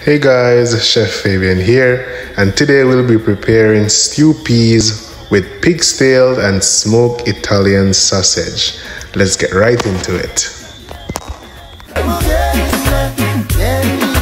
Hey guys, Chef Fabian here, and today we'll be preparing stew peas with pig's tail and smoked Italian sausage. Let's get right into it.